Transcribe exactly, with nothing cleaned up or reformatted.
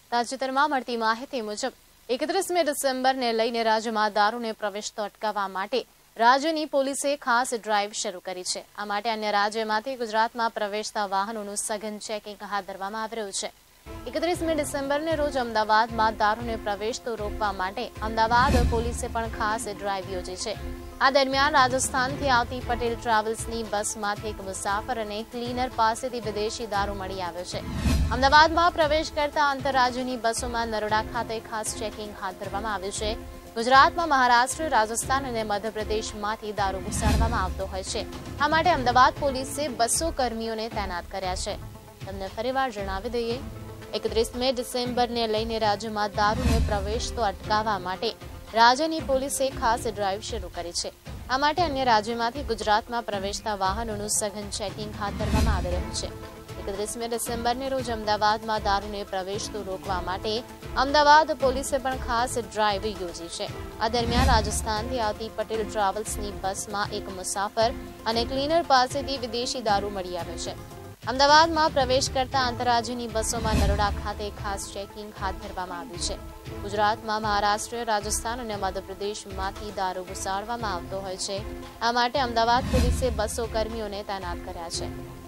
તાજેતરમાં મળતી માહિતી મુજબ એકત્રીસમી ડિસેમ્બરને લઈને રાજ્યમાં દારૂને પ્રવેશતો અટકાવવા માટે રાજ્યની પોલીસે ખાસ ડ્રાઈવ શરૂ કરી છે। આ માટે અન્ય રાજ્યમાંથી ગુજરાતમાં પ્રવેશતા વાહનોનું સઘન ચેકિંગ હાથ ધરવામાં આવી રહ્યું છે। એકત્રીસમી ડિસેમ્બરને રોજ અમદાવાદમાં દારૂને પ્રવેશતો રોકવા માટે અમદાવાદ પોલીસે પણ ખાસ ડ્રાઈવ યોજી છે। આ દરમિયાન રાજસ્થાનથી આવતી પટેલ ટ્રાવેલ્સની બસમાંથી એક મુસાફર અને ક્લીનર પાસેથી વિદેશી દારૂ મળી આવ્યો છે। અમદાવાદમાં પ્રવેશ કરતા આંતરરાજ્યની બસોમાં નરોડા ખાતે ખાસ ચેકિંગ હાથ ધરવામાં આવ્યું છે। ગુજરાતમાં મહારાષ્ટ્ર, રાજસ્થાન અને મધ્યપ્રદેશમાંથી દારૂ ઘુસાડવામાં આવતો હોય છે। આ માટે અમદાવાદ પોલીસે બસો કર્મીઓને તૈનાત કર્યા છે। તમને ફરીવાર જણાવી દઈએ, એકત્રીસમી ડિસેમ્બરને લઈને રાજ્યમાં દારૂને પ્રવેશતો અટકાવવા માટે રાજ્યની પોલીસે ખાસ ડ્રાઈવ શરૂ કરી છે। આ માટે અન્ય રાજ્યોમાંથી ગુજરાતમાં પ્રવેશતા વાહનોનું સઘન ચેકિંગ હાથ ધરવામાં આવી રહ્યું છે। એકત્રીસમી ડિસેમ્બરને રોજ અમદાવાદમાં દારૂને પ્રવેશતું રોકવા માટે અમદાવાદ પોલીસે પણ ખાસ ડ્રાઈવ યોજી છે। આ દરમિયાન રાજસ્થાનથી આવતી પટેલ ટ્રાવેલ્સની બસમાં એક મુસાફર અને ક્લીનર પાસેથી વિદેશી દારૂ મળી આવ્યો છે। અમદાવાદમાં પ્રવેશ કરતા આંતરરાજ્યની બસોમાં નરોડા ખાતે ખાસ ચેકિંગ હાથ ધરવામાં આવ્યું છે। ગુજરાતમાં મહારાષ્ટ્ર, રાજસ્થાન અને મધ્યપ્રદેશમાંથી દારૂ ઘુસાડવામાં આવતો હોય છે। આ માટે અમદાવાદ પોલીસે બસો કર્મીઓને તૈનાત કર્યા છે।